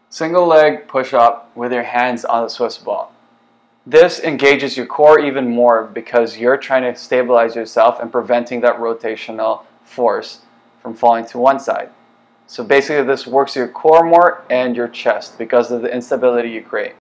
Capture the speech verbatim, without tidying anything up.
Single leg push-up with your hands on the Swiss ball. This engages your core even more because you're trying to stabilize yourself and preventing that rotational force from falling to one side. So basically this works your core more and your chest because of the instability you create.